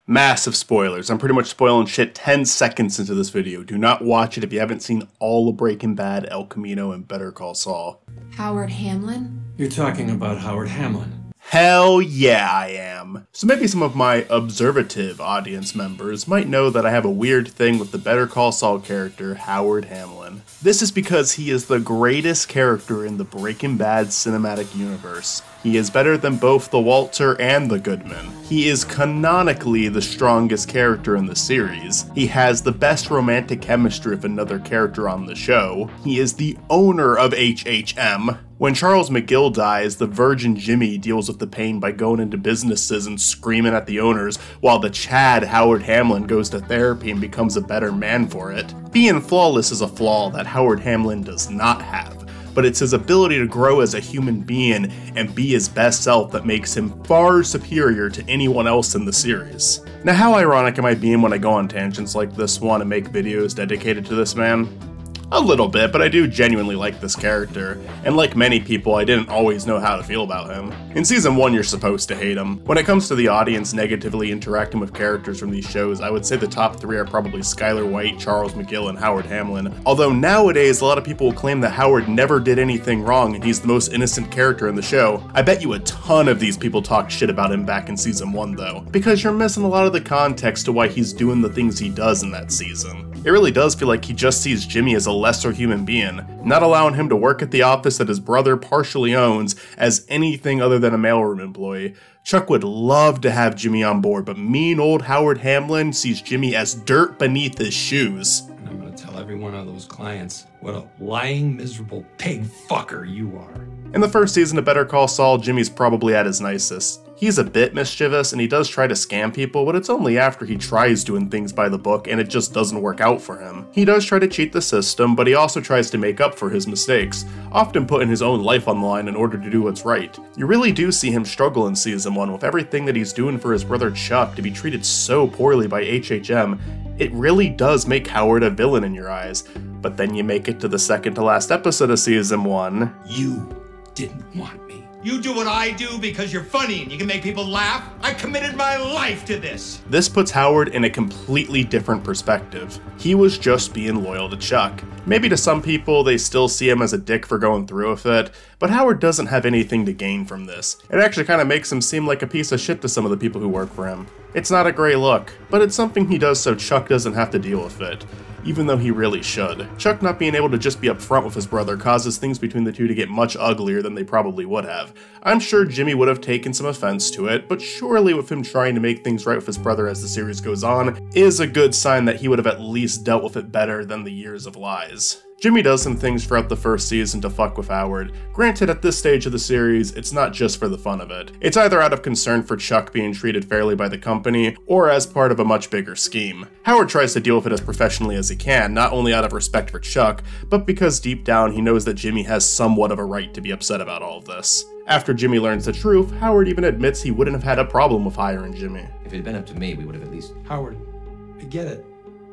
Massive spoilers. I'm pretty much spoiling shit 10 seconds into this video. Do not watch it if you haven't seen all of Breaking Bad, El Camino, and Better Call Saul. Howard Hamlin? You're talking about Howard Hamlin. Hell yeah, I am. So maybe some of my observative audience members might know that I have a weird thing with the Better Call Saul character, Howard Hamlin. This is because he is the greatest character in the Breaking Bad cinematic universe. He is better than both the Walter and the Goodman. He is canonically the strongest character in the series. He has the best romantic chemistry of another character on the show. He is the owner of HHM. When Charles McGill dies, the virgin Jimmy deals with the pain by going into businesses and screaming at the owners, while the Chad Howard Hamlin goes to therapy and becomes a better man for it. Being flawless is a flaw that Howard Hamlin does not have, but it's his ability to grow as a human being and be his best self that makes him far superior to anyone else in the series. Now, how ironic am I being when I go on tangents like this one and make videos dedicated to this man? A little bit, but I do genuinely like this character, and like many people, I didn't always know how to feel about him. In season 1, you're supposed to hate him. When it comes to the audience negatively interacting with characters from these shows, I would say the top 3 are probably Skyler White, Charles McGill, and Howard Hamlin. Although nowadays, a lot of people will claim that Howard never did anything wrong and he's the most innocent character in the show. I bet you a ton of these people talked shit about him back in season 1 though, because you're missing a lot of the context to why he's doing the things he does in that season. It really does feel like he just sees Jimmy as a lesser human being, not allowing him to work at the office that his brother partially owns as anything other than a mailroom employee. Chuck would love to have Jimmy on board, but mean old Howard Hamlin sees Jimmy as dirt beneath his shoes. And I'm gonna tell every one of those clients what a lying, miserable pig fucker you are. In the first season of Better Call Saul, Jimmy's probably at his nicest. He's a bit mischievous and he does try to scam people, but it's only after he tries doing things by the book and it just doesn't work out for him. He does try to cheat the system, but he also tries to make up for his mistakes, often putting his own life on the line in order to do what's right. You really do see him struggle in season 1 with everything that he's doing for his brother Chuck to be treated so poorly by HHM. It really does make Howard a villain in your eyes. But then you make it to the second to last episode of season 1. You didn't want me. You do what I do because you're funny and you can make people laugh. I committed my life to this. This puts Howard in a completely different perspective. He was just being loyal to Chuck. Maybe to some people, they still see him as a dick for going through with it, but Howard doesn't have anything to gain from this. It actually kind of makes him seem like a piece of shit to some of the people who work for him. It's not a great look, but it's something he does so Chuck doesn't have to deal with it, even though he really should. Chuck not being able to just be upfront with his brother causes things between the two to get much uglier than they probably would have. I'm sure Jimmy would have taken some offense to it, but surely with him trying to make things right with his brother as the series goes on is a good sign that he would have at least dealt with it better than the years of lies. Jimmy does some things throughout the first season to fuck with Howard. Granted, at this stage of the series, it's not just for the fun of it. It's either out of concern for Chuck being treated fairly by the company, or as part of a much bigger scheme. Howard tries to deal with it as professionally as he can, not only out of respect for Chuck, but because deep down he knows that Jimmy has somewhat of a right to be upset about all of this. After Jimmy learns the truth, Howard even admits he wouldn't have had a problem with hiring Jimmy. If it had been up to me, we would have at least... Howard, I get it.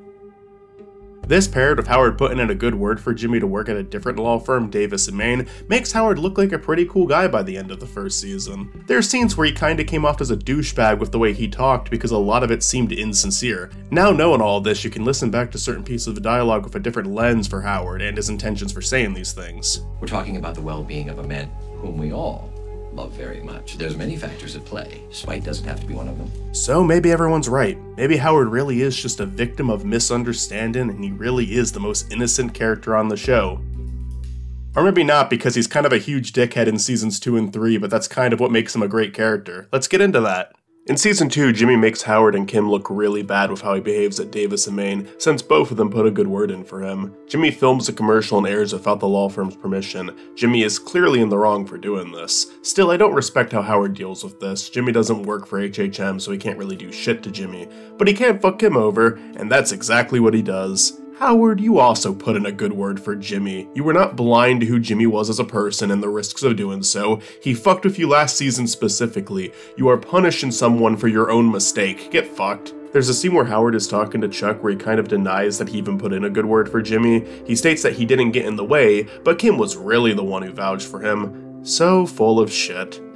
This paired with Howard putting in a good word for Jimmy to work at a different law firm, Davis & Main, makes Howard look like a pretty cool guy by the end of the first season. There's scenes where he kinda came off as a douchebag with the way he talked because a lot of it seemed insincere. Now knowing all of this, you can listen back to certain pieces of dialogue with a different lens for Howard and his intentions for saying these things. We're talking about the well-being of a man whom we all love very much. There's many factors at play. Spite doesn't have to be one of them. So maybe everyone's right. Maybe Howard really is just a victim of misunderstanding and he really is the most innocent character on the show. Or maybe not, because he's kind of a huge dickhead in seasons 2 and 3, but that's kind of what makes him a great character. Let's get into that. In season 2, Jimmy makes Howard and Kim look really bad with how he behaves at Davis & Main, since both of them put a good word in for him. Jimmy films a commercial and airs without the law firm's permission. Jimmy is clearly in the wrong for doing this. Still, I don't respect how Howard deals with this. Jimmy doesn't work for HHM, so he can't really do shit to Jimmy. But he can fuck him over, and that's exactly what he does. Howard, you also put in a good word for Jimmy. You were not blind to who Jimmy was as a person and the risks of doing so. He fucked with you last season specifically. You are punishing someone for your own mistake. Get fucked. There's a scene where Howard is talking to Chuck where he kind of denies that he even put in a good word for Jimmy. He states that he didn't get in the way, but Kim was really the one who vouched for him. So full of shit.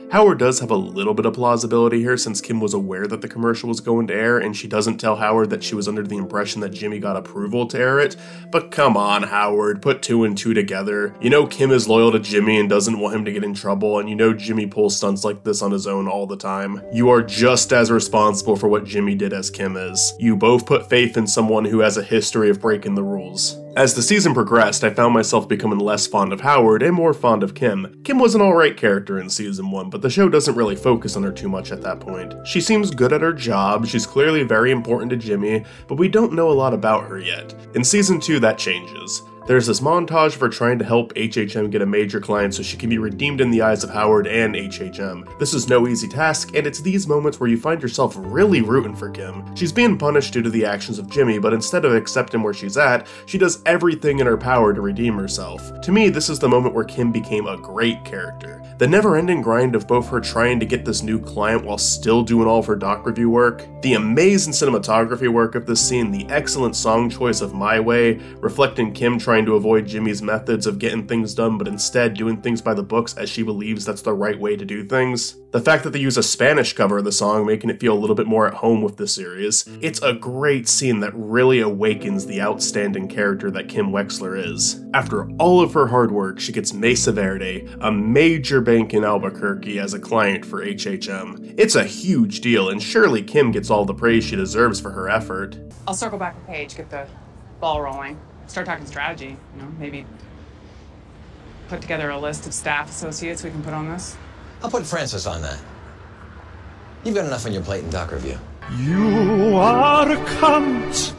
Howard does have a little bit of plausibility here since Kim was aware that the commercial was going to air and she doesn't tell Howard that she was under the impression that Jimmy got approval to air it. But come on, Howard, put 2 and 2 together. You know Kim is loyal to Jimmy and doesn't want him to get in trouble, and you know Jimmy pulls stunts like this on his own all the time. You are just as responsible for what Jimmy did as Kim is. You both put faith in someone who has a history of breaking the rules. As the season progressed, I found myself becoming less fond of Howard and more fond of Kim. Kim was an alright character in season 1, but the show doesn't really focus on her too much at that point. She seems good at her job, she's clearly very important to Jimmy, but we don't know a lot about her yet. In season 2, that changes. There's this montage of her trying to help HHM get a major client so she can be redeemed in the eyes of Howard and HHM. This is no easy task, and it's these moments where you find yourself really rooting for Kim. She's being punished due to the actions of Jimmy, but instead of accepting where she's at, she does everything in her power to redeem herself. To me, this is the moment where Kim became a great character. The never-ending grind of both her trying to get this new client while still doing all of her doc review work, the amazing cinematography work of this scene, the excellent song choice of My Way, reflecting Kim trying to avoid Jimmy's methods of getting things done but instead doing things by the books as she believes that's the right way to do things. The fact that they use a Spanish cover of the song, making it feel a little bit more at home with the series. It's a great scene that really awakens the outstanding character that Kim Wexler is. After all of her hard work, she gets Mesa Verde, a major bank in Albuquerque, as a client for HHM. It's a huge deal, and surely Kim gets all the praise she deserves for her effort. I'll circle back with Paige, get the ball rolling. Start talking strategy, maybe put together a list of staff associates we can put on this. I'll put Francis on that. You've got enough on your plate in doc review. You are a cunt.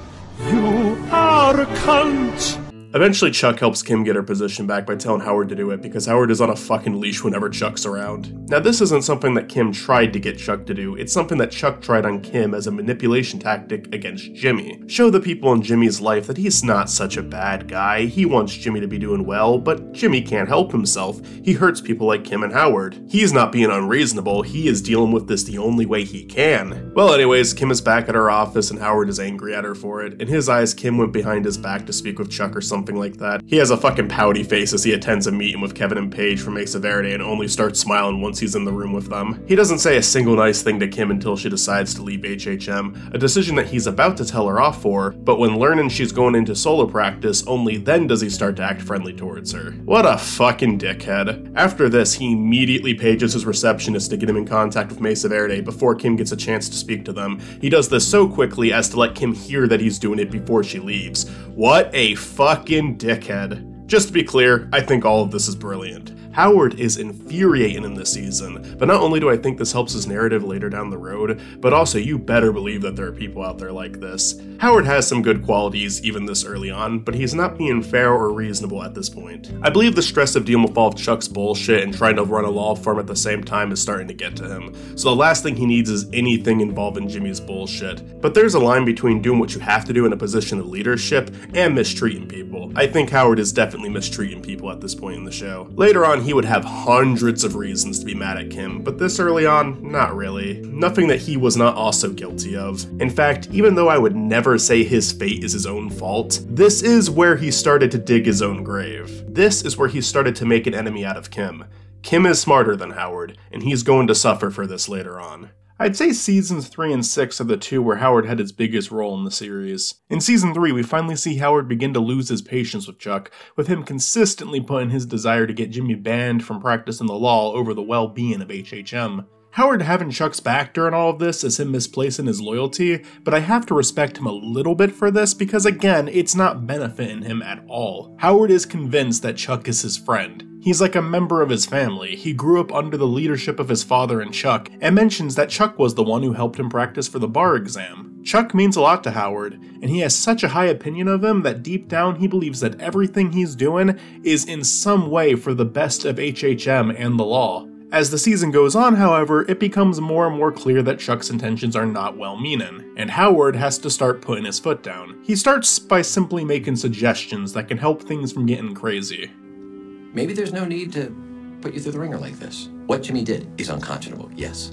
You are a cunt. Eventually, Chuck helps Kim get her position back by telling Howard to do it because Howard is on a fucking leash whenever Chuck's around. Now, this isn't something that Kim tried to get Chuck to do, it's something that Chuck tried on Kim as a manipulation tactic against Jimmy. Show the people in Jimmy's life that he's not such a bad guy, he wants Jimmy to be doing well, but Jimmy can't help himself. He hurts people like Kim and Howard. He's not being unreasonable, he is dealing with this the only way he can. Well, anyways, Kim is back at her office and Howard is angry at her for it. In his eyes, Kim went behind his back to speak with Chuck or something like that. He has a fucking pouty face as he attends a meeting with Kevin and Paige from Mesa Verde and only starts smiling once he's in the room with them. He doesn't say a single nice thing to Kim until she decides to leave HHM, a decision that he's about to tell her off for, but when learning she's going into solo practice, only then does he start to act friendly towards her. What a fucking dickhead. After this, he immediately pages his receptionist to get him in contact with Mesa Verde before Kim gets a chance to speak to them. He does this so quickly as to let Kim hear that he's doing it before she leaves. What a fucking dickhead. Just to be clear, I think all of this is brilliant. Howard is infuriating in this season, but not only do I think this helps his narrative later down the road, but also you better believe that there are people out there like this. Howard has some good qualities even this early on, but he's not being fair or reasonable at this point. I believe the stress of dealing with all of Chuck's bullshit and trying to run a law firm at the same time is starting to get to him, so the last thing he needs is anything involving Jimmy's bullshit. But there's a line between doing what you have to do in a position of leadership and mistreating people. I think Howard is definitely mistreating people at this point in the show. Later on, he would have hundreds of reasons to be mad at Kim, but this early on, not really. Nothing that he was not also guilty of. In fact, even though I would never say his fate is his own fault, this is where he started to dig his own grave. This is where he started to make an enemy out of Kim. Kim is smarter than Howard, and he's going to suffer for this later on. I'd say seasons 3 and 6 are the two where Howard had his biggest role in the series. In season 3, we finally see Howard begin to lose his patience with Chuck, with him consistently putting his desire to get Jimmy banned from practicing the law over the well-being of HHM. Howard having Chuck's back during all of this is him misplacing his loyalty, but I have to respect him a little bit for this because again, it's not benefiting him at all. Howard is convinced that Chuck is his friend. He's like a member of his family. He grew up under the leadership of his father and Chuck, and mentions that Chuck was the one who helped him practice for the bar exam. Chuck means a lot to Howard, and he has such a high opinion of him that deep down he believes that everything he's doing is in some way for the best of HHM and the law. As the season goes on, however, it becomes more and more clear that Chuck's intentions are not well-meaning, and Howard has to start putting his foot down. He starts by simply making suggestions that can help things from getting crazy. Maybe there's no need to put you through the ringer like this. What Jimmy did is unconscionable, yes.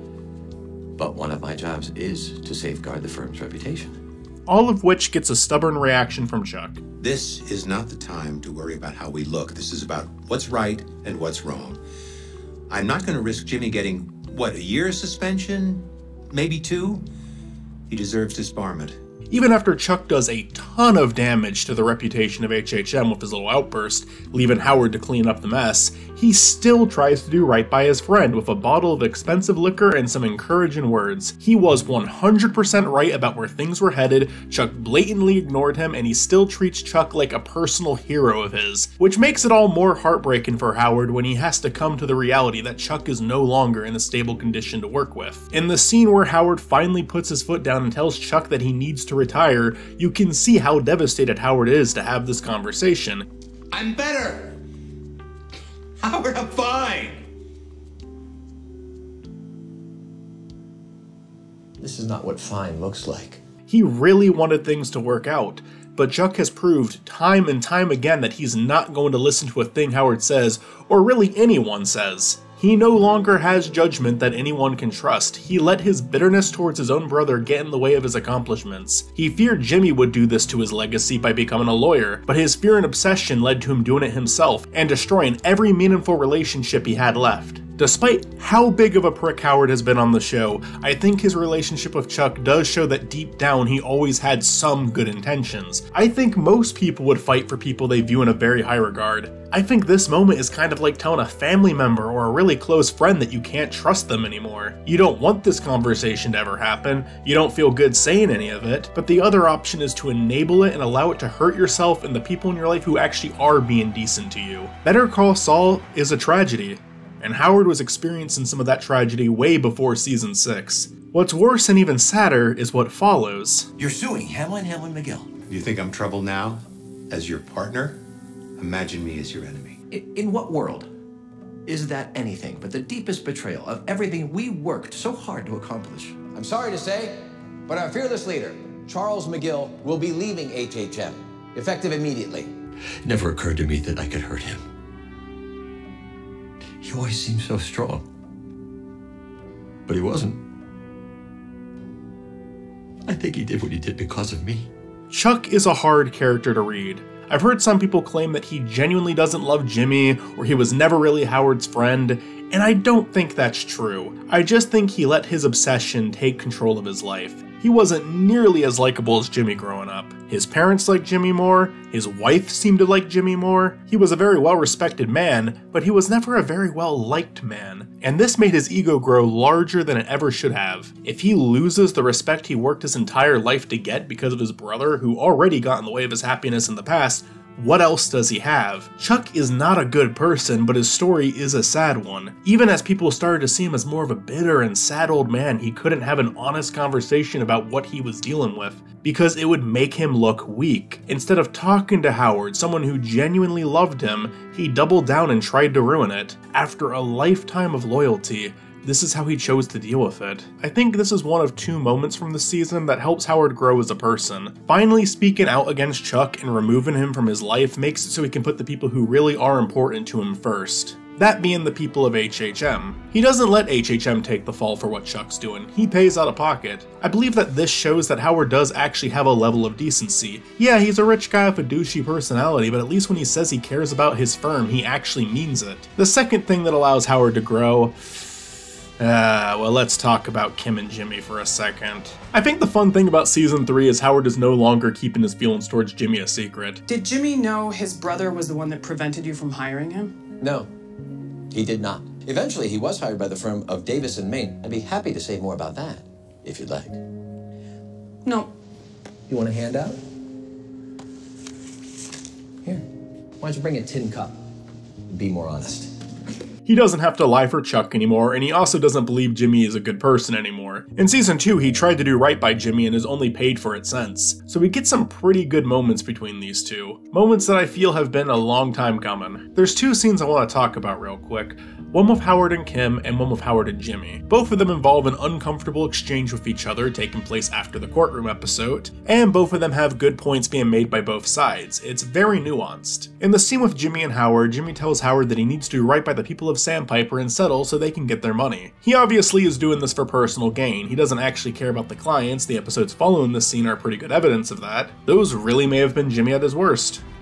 But one of my jobs is to safeguard the firm's reputation. All of which gets a stubborn reaction from Chuck. This is not the time to worry about how we look. This is about what's right and what's wrong. I'm not going to risk Jimmy getting, what, a year's suspension? Maybe 2? He deserves disbarment. Even after Chuck does a ton of damage to the reputation of HHM with his little outburst, leaving Howard to clean up the mess, he still tries to do right by his friend with a bottle of expensive liquor and some encouraging words. He was 100% right about where things were headed, Chuck blatantly ignored him, and he still treats Chuck like a personal hero of his, which makes it all more heartbreaking for Howard when he has to come to the reality that Chuck is no longer in a stable condition to work with. In the scene where Howard finally puts his foot down and tells Chuck that he needs to retire, you can see how devastated Howard is to have this conversation. I'm better. Howard, I'm fine. This is not what fine looks like. He really wanted things to work out, but Chuck has proved time and time again that he's not going to listen to a thing Howard says, or really anyone says. He no longer has judgment that anyone can trust. He let his bitterness towards his own brother get in the way of his accomplishments. He feared Jimmy would do this to his legacy by becoming a lawyer, but his fear and obsession led to him doing it himself and destroying every meaningful relationship he had left. Despite how big of a prick Howard has been on the show, I think his relationship with Chuck does show that deep down he always had some good intentions. I think most people would fight for people they view in a very high regard. I think this moment is kind of like telling a family member or a really close friend that you can't trust them anymore. You don't want this conversation to ever happen, you don't feel good saying any of it, but the other option is to enable it and allow it to hurt yourself and the people in your life who actually are being decent to you. Better Call Saul is a tragedy, and Howard was experiencing some of that tragedy way before season 6. What's worse and even sadder is what follows. You're suing Hamlin McGill. You think I'm trouble now? As your partner? Imagine me as your enemy. In what world is that anything but the deepest betrayal of everything we worked so hard to accomplish? I'm sorry to say, but our fearless leader, Charles McGill, will be leaving HHM, effective immediately. It never occurred to me that I could hurt him. He always seemed so strong. But he wasn't. I think he did what he did because of me. Chuck is a hard character to read. I've heard some people claim that he genuinely doesn't love Jimmy, or he was never really Howard's friend, and I don't think that's true. I just think he let his obsession take control of his life. He wasn't nearly as likable as Jimmy growing up. His parents liked Jimmy more, his wife seemed to like Jimmy more. He was a very well-respected man, but he was never a very well-liked man. And this made his ego grow larger than it ever should have. If he loses the respect he worked his entire life to get because of his brother, who already got in the way of his happiness in the past, what else does he have? Chuck is not a good person, but his story is a sad one. Even as people started to see him as more of a bitter and sad old man, he couldn't have an honest conversation about what he was dealing with, because it would make him look weak. Instead of talking to Howard, someone who genuinely loved him, he doubled down and tried to ruin it. After a lifetime of loyalty, this is how he chose to deal with it. I think this is one of 2 moments from the season that helps Howard grow as a person. Finally speaking out against Chuck and removing him from his life makes it so he can put the people who really are important to him first. That being the people of HHM. He doesn't let HHM take the fall for what Chuck's doing, he pays out of pocket. I believe that this shows that Howard does actually have a level of decency. Yeah, he's a rich guy with a douchey personality, but at least when he says he cares about his firm, he actually means it. The second thing that allows Howard to grow, well, let's talk about Kim and Jimmy for a second. I think the fun thing about season 3 is Howard is no longer keeping his feelings towards Jimmy a secret. Did Jimmy know his brother was the one that prevented you from hiring him? No, he did not. Eventually, he was hired by the firm of Davis and Main. I'd be happy to say more about that, if you'd like. No. You want a handout? Here. Why don't you bring a tin cup? Be more honest. He doesn't have to lie for Chuck anymore, and he also doesn't believe Jimmy is a good person anymore. In season 2, he tried to do right by Jimmy and has only paid for it since. So we get some pretty good moments between these two. Moments that I feel have been a long time coming. There's 2 scenes I want to talk about real quick. One with Howard and Kim, and one with Howard and Jimmy. Both of them involve an uncomfortable exchange with each other taking place after the courtroom episode, and both of them have good points being made by both sides. It's very nuanced. In the scene with Jimmy and Howard, Jimmy tells Howard that he needs to do right by the people of Sandpiper and settle so they can get their money. He obviously is doing this for personal gain. He doesn't actually care about the clients. The episodes following this scene are pretty good evidence of that. Those really may have been Jimmy at his worst.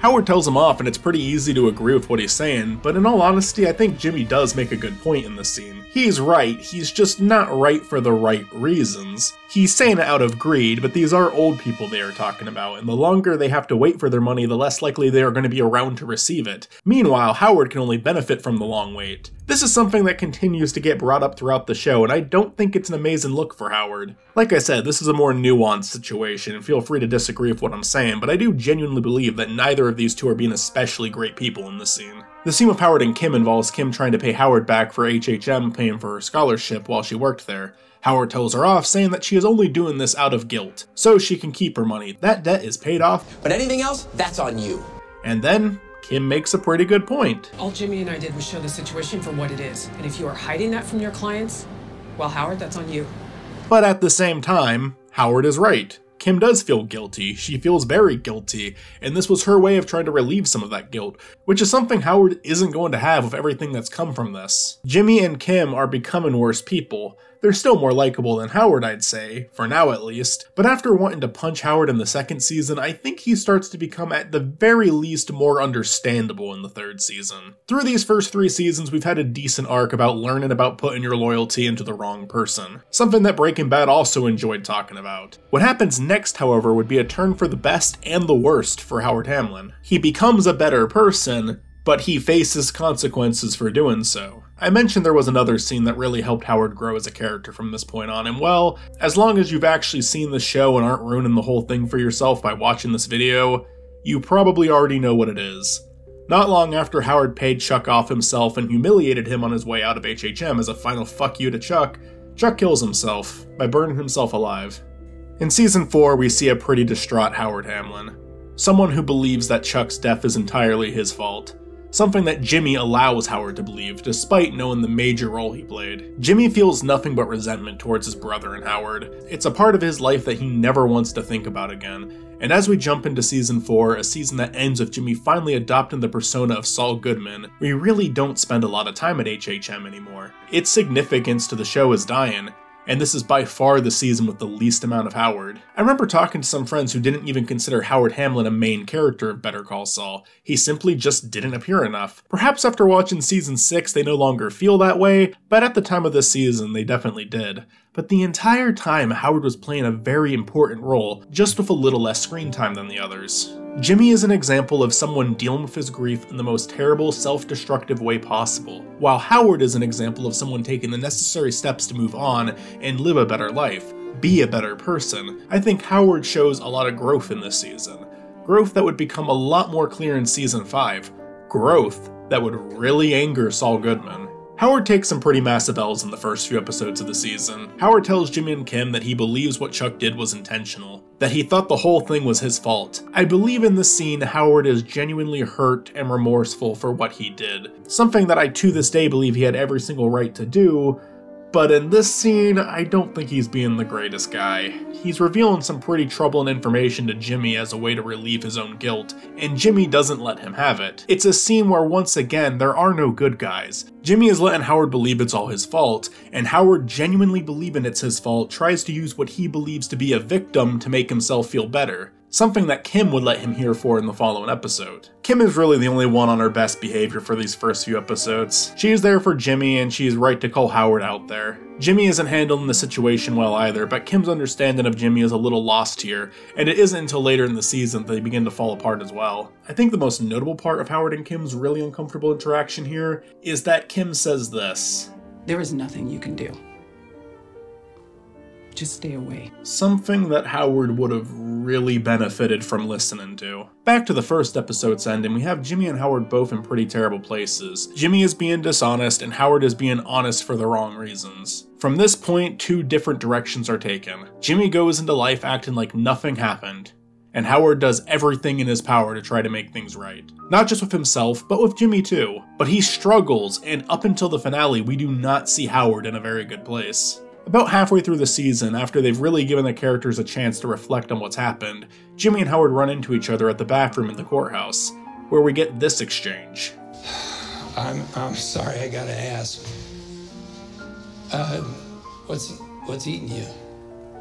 Howard tells him off, and it's pretty easy to agree with what he's saying, but in all honesty, I think Jimmy does make a good point in this scene. He's right, he's just not right for the right reasons. He's saying it out of greed, but these are old people they are talking about, and the longer they have to wait for their money, the less likely they are going to be around to receive it. Meanwhile, Howard can only benefit from the long wait. This is something that continues to get brought up throughout the show, and I don't think it's an amazing look for Howard. Like I said, this is a more nuanced situation, and feel free to disagree with what I'm saying, but I do genuinely believe that neither of these two are being especially great people in this scene. The scene with Howard and Kim involves Kim trying to pay Howard back for HHM paying for her scholarship while she worked there. Howard tells her off, saying that she is only doing this out of guilt, so she can keep her money. That debt is paid off. But anything else, that's on you. And then, Kim makes a pretty good point. All Jimmy and I did was show the situation for what it is. And if you are hiding that from your clients, well, Howard, that's on you. But at the same time, Howard is right. Kim does feel guilty, she feels very guilty, and this was her way of trying to relieve some of that guilt, which is something Howard isn't going to have with everything that's come from this. Jimmy and Kim are becoming worse people. They're still more likable than Howard, I'd say, for now at least, but after wanting to punch Howard in the second season, I think he starts to become at the very least more understandable in the third season. Through these first 3 seasons, we've had a decent arc about learning about putting your loyalty into the wrong person, something that Breaking Bad also enjoyed talking about. What happens next, however, would be a turn for the best and the worst for Howard Hamlin. He becomes a better person, but he faces consequences for doing so. I mentioned there was another scene that really helped Howard grow as a character from this point on, and well, as long as you've actually seen the show and aren't ruining the whole thing for yourself by watching this video, you probably already know what it is. Not long after Howard paid Chuck off himself and humiliated him on his way out of HHM as a final fuck you to Chuck, Chuck kills himself by burning himself alive. In season 4, we see a pretty distraught Howard Hamlin, someone who believes that Chuck's death is entirely his fault. Something that Jimmy allows Howard to believe, despite knowing the major role he played. Jimmy feels nothing but resentment towards his brother and Howard. It's a part of his life that he never wants to think about again. And as we jump into season 4, a season that ends with Jimmy finally adopting the persona of Saul Goodman, we really don't spend a lot of time at HHM anymore. Its significance to the show is dying, and this is by far the season with the least amount of Howard. I remember talking to some friends who didn't even consider Howard Hamlin a main character of Better Call Saul. He simply just didn't appear enough. Perhaps after watching season 6 they no longer feel that way, but at the time of this season they definitely did. But the entire time Howard was playing a very important role, just with a little less screen time than the others. Jimmy is an example of someone dealing with his grief in the most terrible, self-destructive way possible, while Howard is an example of someone taking the necessary steps to move on and live a better life, be a better person. I think Howard shows a lot of growth in this season. Growth that would become a lot more clear in season 5. Growth that would really anger Saul Goodman. Howard takes some pretty massive L's in the first few episodes of the season. Howard tells Jimmy and Kim that he believes what Chuck did was intentional, that he thought the whole thing was his fault. I believe in this scene Howard is genuinely hurt and remorseful for what he did, something that I to this day believe he had every single right to do, but in this scene, I don't think he's being the greatest guy. He's revealing some pretty troubling information to Jimmy as a way to relieve his own guilt, and Jimmy doesn't let him have it. It's a scene where once again, there are no good guys. Jimmy is letting Howard believe it's all his fault, and Howard, genuinely believing it's his fault, tries to use what he believes to be a victim to make himself feel better. Something that Kim would let him hear for in the following episode. Kim is really the only one on her best behavior for these first few episodes. She is there for Jimmy and she's right to call Howard out there. Jimmy isn't handling the situation well either, but Kim's understanding of Jimmy is a little lost here, and it isn't until later in the season that they begin to fall apart as well. I think the most notable part of Howard and Kim's really uncomfortable interaction here is that Kim says this: "There is nothing you can do. Just stay away." Something that Howard would have really benefited from listening to. Back to the first episode's ending, we have Jimmy and Howard both in pretty terrible places. Jimmy is being dishonest and Howard is being honest for the wrong reasons. From this point, 2 different directions are taken. Jimmy goes into life acting like nothing happened, and Howard does everything in his power to try to make things right. Not just with himself, but with Jimmy too. But he struggles, and up until the finale, we do not see Howard in a very good place. About halfway through the season, after they've really given the characters a chance to reflect on what's happened, Jimmy and Howard run into each other at the bathroom in the courthouse, where we get this exchange. I'm sorry, I gotta ask. What's eating you?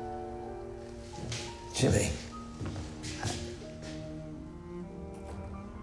Jimmy.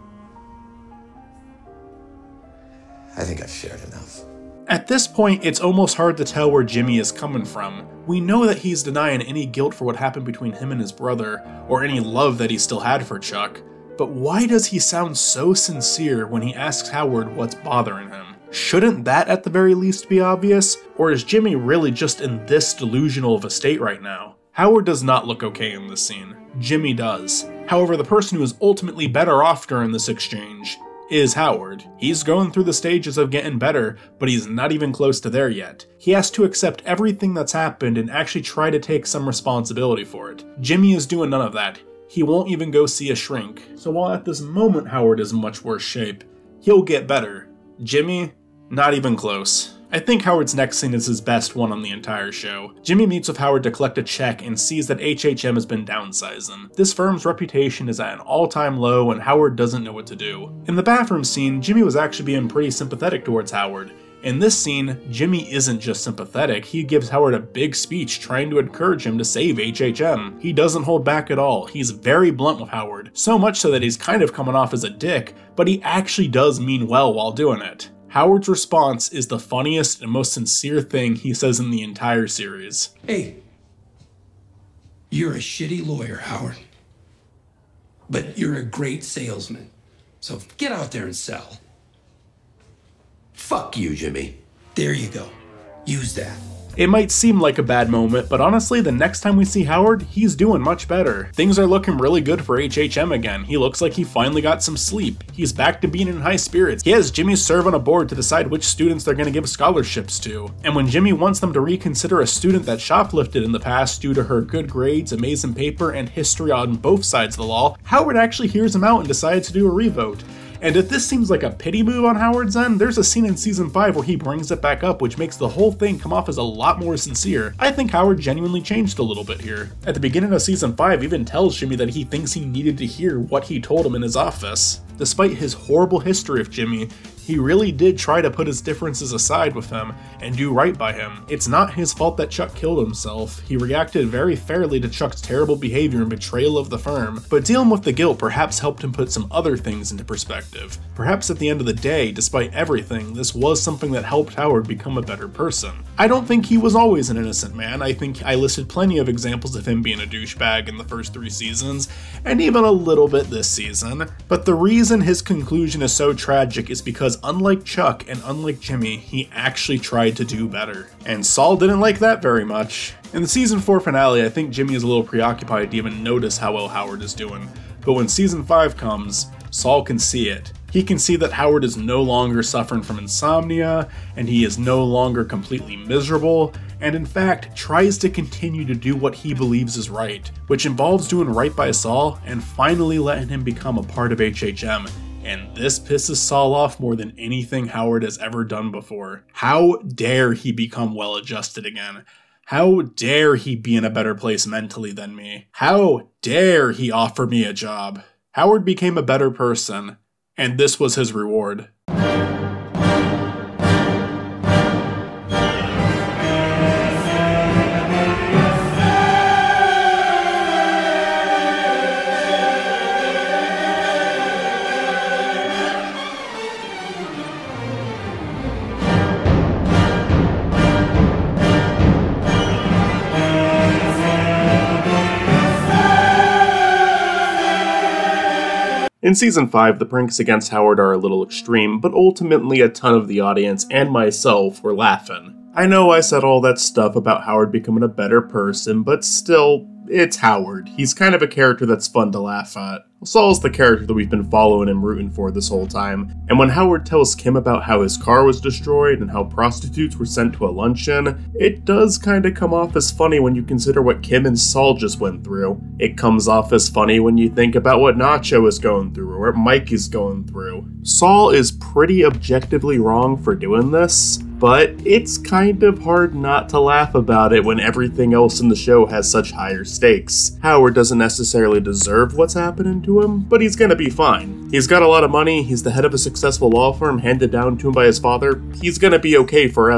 shared enough. At this point, it's almost hard to tell where Jimmy is coming from. We know that he's denying any guilt for what happened between him and his brother, or any love that he still had for Chuck. But why does he sound so sincere when he asks Howard what's bothering him? Shouldn't that at the very least be obvious? Or is Jimmy really just in this delusional of a state right now? Howard does not look okay in this scene. Jimmy does. However, the person who is ultimately better off during this exchange is Howard. He's going through the stages of getting better, but he's not even close to there yet. He has to accept everything that's happened and actually try to take some responsibility for it. Jimmy is doing none of that. He won't even go see a shrink. So while at this moment Howard is in much worse shape, he'll get better. Jimmy, not even close. I think Howard's next scene is his best one on the entire show. Jimmy meets with Howard to collect a check and sees that HHM has been downsizing. This firm's reputation is at an all-time low and Howard doesn't know what to do. In the bathroom scene, Jimmy was actually being pretty sympathetic towards Howard. In this scene, Jimmy isn't just sympathetic, he gives Howard a big speech trying to encourage him to save HHM. He doesn't hold back at all, he's very blunt with Howard, so much so that he's kind of coming off as a dick, but he actually does mean well while doing it. Howard's response is the funniest and most sincere thing he says in the entire series. Hey, you're a shitty lawyer, Howard. But you're a great salesman. So get out there and sell. Fuck you, Jimmy. There you go. Use that. It might seem like a bad moment, but honestly, the next time we see Howard, he's doing much better. Things are looking really good for HHM again. He looks like he finally got some sleep. He's back to being in high spirits. He has Jimmy serve on a board to decide which students they're going to give scholarships to. And when Jimmy wants them to reconsider a student that shoplifted in the past due to her good grades, amazing paper, and history on both sides of the law, Howard actually hears him out and decides to do a revote. And if this seems like a pity move on Howard's end, there's a scene in season 5 where he brings it back up, which makes the whole thing come off as a lot more sincere. I think Howard genuinely changed a little bit here. At the beginning of season 5, even tells Jimmy that he thinks he needed to hear what he told him in his office. Despite his horrible history of Jimmy, he really did try to put his differences aside with him and do right by him. It's not his fault that Chuck killed himself. He reacted very fairly to Chuck's terrible behavior and betrayal of the firm, but dealing with the guilt perhaps helped him put some other things into perspective. Perhaps at the end of the day, despite everything, this was something that helped Howard become a better person. I don't think he was always an innocent man. I think I listed plenty of examples of him being a douchebag in the first 3 seasons, and even a little bit this season. But the reason his conclusion is so tragic is because unlike Chuck and unlike Jimmy, he actually tried to do better. And Saul didn't like that very much. In the season 4 finale, I think Jimmy is a little preoccupied to even notice how well Howard is doing. But when season 5 comes, Saul can see it. He can see that Howard is no longer suffering from insomnia, and he is no longer completely miserable, and in fact tries to continue to do what he believes is right, which involves doing right by Saul and finally letting him become a part of HHM. And this pisses Saul off more than anything Howard has ever done before. How dare he become well-adjusted again? How dare he be in a better place mentally than me? How dare he offer me a job? Howard became a better person, and this was his reward. In season 5, the pranks against Howard are a little extreme, but ultimately a ton of the audience and myself were laughing. I know I said all that stuff about Howard becoming a better person, but still, it's Howard. He's kind of a character that's fun to laugh at. Saul's the character that we've been following and rooting for this whole time, and when Howard tells Kim about how his car was destroyed and how prostitutes were sent to a luncheon, it does kinda come off as funny when you consider what Kim and Saul just went through. It comes off as funny when you think about what Nacho is going through or what Mike is going through. Saul is pretty objectively wrong for doing this, but it's kind of hard not to laugh about it when everything else in the show has such higher stakes. Howard doesn't necessarily deserve what's happening to him, but he's gonna be fine. He's got a lot of money, he's the head of a successful law firm handed down to him by his father, he's gonna be okay forever.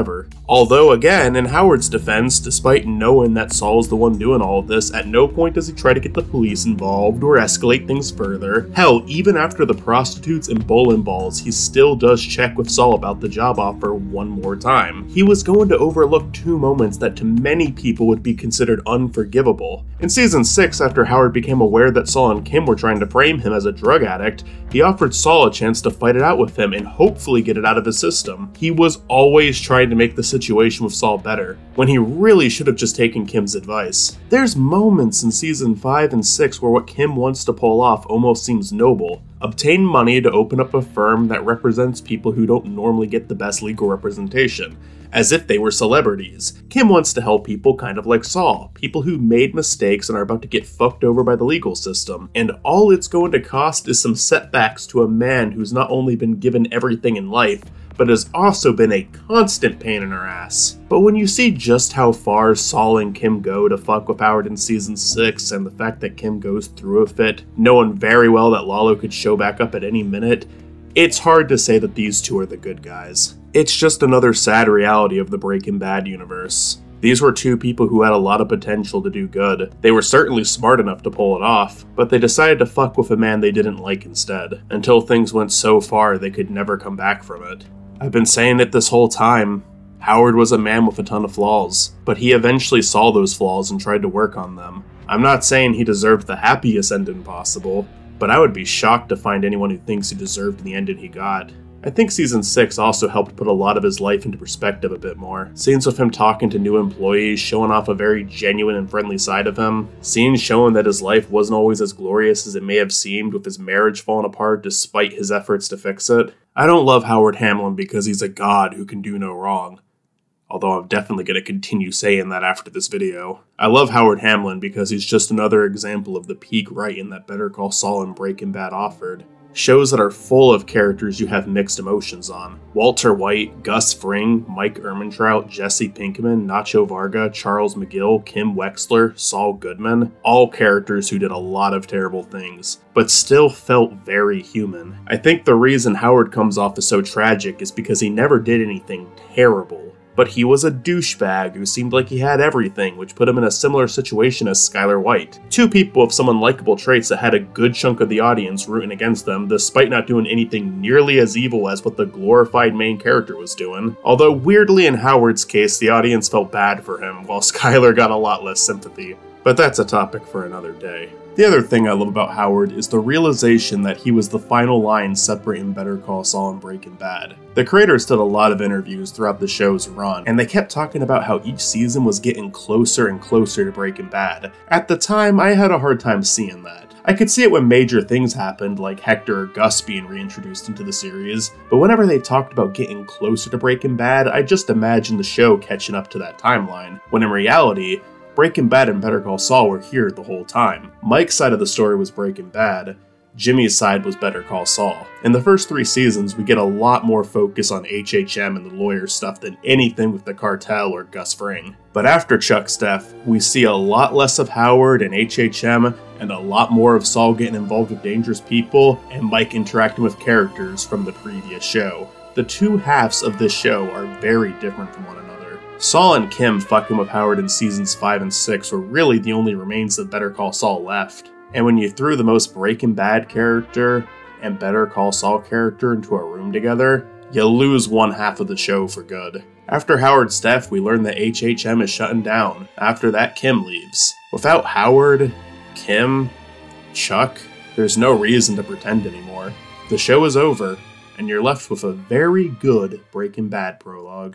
Although, again, in Howard's defense, despite knowing that Saul's the one doing all of this, at no point does he try to get the police involved or escalate things further. Hell, even after the prostitutes and bowling balls, he still does check with Saul about the job offer one more time. He was going to overlook 2 moments that to many people would be considered unforgivable. In season 6, after Howard became aware that Saul and Kim were trying to frame him as a drug addict, he offered Saul a chance to fight it out with him and hopefully get it out of his system. He was always trying to make the situation with Saul better, when he really should have just taken Kim's advice. There's moments in season 5 and 6 where what Kim wants to pull off almost seems noble. Obtain money to open up a firm that represents people who don't normally get the best legal representation, as if they were celebrities. Kim wants to help people kind of like Saul, people who made mistakes and are about to get fucked over by the legal system, and all it's going to cost is some setbacks to a man who's not only been given everything in life, but has also been a constant pain in her ass. But when you see just how far Saul and Kim go to fuck with Howard in season 6, and the fact that Kim goes through a fit, knowing very well that Lalo could show back up at any minute, it's hard to say that these two are the good guys. It's just another sad reality of the Breaking Bad universe. These were 2 people who had a lot of potential to do good. They were certainly smart enough to pull it off, but they decided to fuck with a man they didn't like instead, until things went so far they could never come back from it. I've been saying it this whole time. Howard was a man with a ton of flaws, but he eventually saw those flaws and tried to work on them. I'm not saying he deserved the happiest ending possible, but I would be shocked to find anyone who thinks he deserved the ending he got. I think season 6 also helped put a lot of his life into perspective a bit more. Scenes with him talking to new employees, showing off a very genuine and friendly side of him. Scenes showing that his life wasn't always as glorious as it may have seemed, with his marriage falling apart despite his efforts to fix it. I don't love Howard Hamlin because he's a god who can do no wrong. Although I'm definitely going to continue saying that after this video. I love Howard Hamlin because he's just another example of the peak writing that Better Call Saul and Breaking Bad offered. Shows that are full of characters you have mixed emotions on. Walter White, Gus Fring, Mike Ehrmantraut, Jesse Pinkman, Nacho Varga, Charles McGill, Kim Wexler, Saul Goodman, all characters who did a lot of terrible things, but still felt very human. I think the reason Howard comes off as so tragic is because he never did anything terrible. But he was a douchebag who seemed like he had everything, which put him in a similar situation as Skylar White. 2 people with some unlikable traits that had a good chunk of the audience rooting against them, despite not doing anything nearly as evil as what the glorified main character was doing. Although weirdly in Howard's case, the audience felt bad for him, while Skylar got a lot less sympathy. But that's a topic for another day. The other thing I love about Howard is the realization that he was the final line separating Better Call Saul and Breaking Bad. The creators did a lot of interviews throughout the show's run, and they kept talking about how each season was getting closer and closer to Breaking Bad. At the time, I had a hard time seeing that. I could see it when major things happened, like Hector or Gus being reintroduced into the series, but whenever they talked about getting closer to Breaking Bad, I just imagined the show catching up to that timeline, when in reality, Breaking Bad and Better Call Saul were here the whole time. Mike's side of the story was Breaking Bad, Jimmy's side was Better Call Saul. In the first 3 seasons, we get a lot more focus on HHM and the lawyer stuff than anything with the cartel or Gus Fring. But after Chuck's death, we see a lot less of Howard and HHM, and a lot more of Saul getting involved with dangerous people, and Mike interacting with characters from the previous show. The 2 halves of this show are very different from one another. Saul and Kim fucking with Howard in seasons 5 and 6 were really the only remains that Better Call Saul left. And when you threw the most Breaking Bad character and Better Call Saul character into a room together, you lose one half of the show for good. After Howard's death, we learn that HHM is shutting down. After that, Kim leaves. Without Howard, Kim, Chuck, there's no reason to pretend anymore. The show is over, and you're left with a very good Breaking Bad prologue.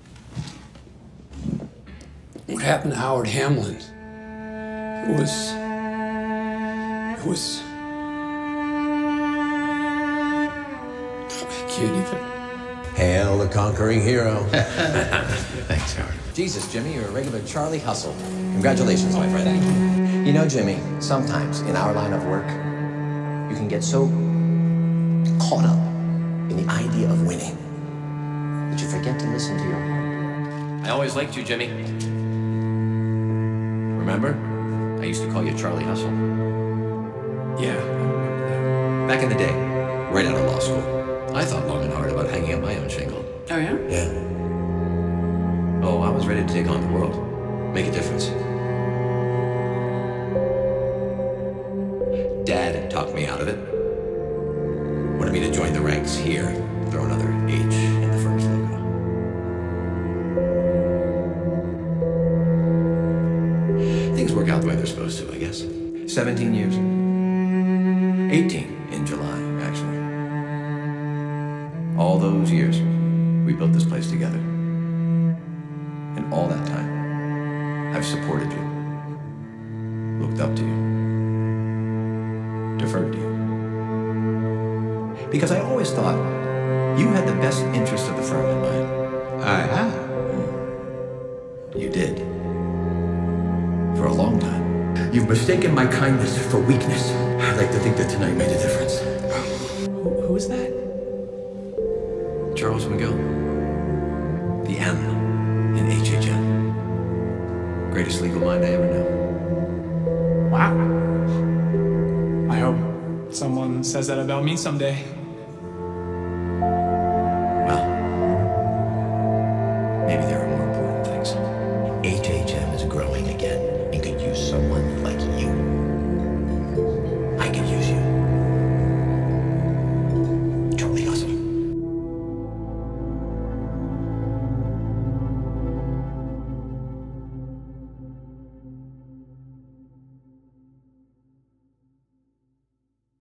What happened to Howard Hamlin? It was... I can't even... Hail the conquering hero. Thanks, Howard. Jesus, Jimmy, you're a regular Charlie Hustle. Congratulations, my friend. You know, Jimmy, sometimes in our line of work, you can get so caught up in the idea of winning that you forget to listen to your heart. I always liked you, Jimmy. Remember? I used to call you Charlie Hustle. Yeah, I remember that. Back in the day, right out of law school, I thought long and hard about hanging up my own shingle. Oh, yeah? Yeah. Oh, I was ready to take on the world, make a difference. Dad talked me out of it. Wanted me to join the ranks here, throw another H in the firm's logo. Things work out the way they're supposed to, I guess. 17 years. 18 in July, actually. All those years, we built this place together. And all that time, I've supported you, looked up to you, deferred to you. Because I always thought you had the best interest of the firm in mind. I have. You did. For a long time. You've mistaken my kindness for weakness. I'd like to think that tonight made a difference. Who is that? Charles McGill. The M in HHM. Greatest legal mind I ever knew. Wow. I hope someone says that about me someday.